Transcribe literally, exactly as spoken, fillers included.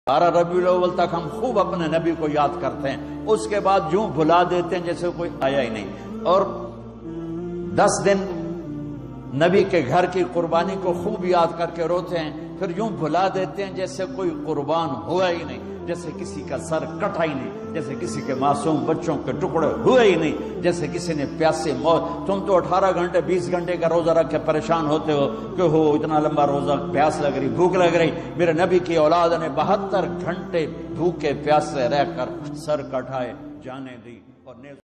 बारह रबीउल अव्वल तक हम खूब अपने नबी को याद करते हैं, उसके बाद यूं भुला देते हैं जैसे कोई आया ही नहीं। और दस दिन नबी के घर की कुर्बानी को खूब याद करके रोते हैं, फिर यूं भुला देते हैं जैसे कोई कुर्बान हुआ ही नहीं, जैसे किसी का सर कटा ही नहीं, जैसे किसी के मासूम बच्चों के टुकड़े हुए ही नहीं, जैसे किसी ने प्यासे मौत। तुम तो अठारह घंटे बीस घंटे का रोजा रख के परेशान होते हो कि हो इतना लंबा रोजा, प्यास लग रही, भूख लग रही। मेरे नबी की औलाद ने बहत्तर घंटे भूखे प्यासे रहकर सर कटाए, जाने दी और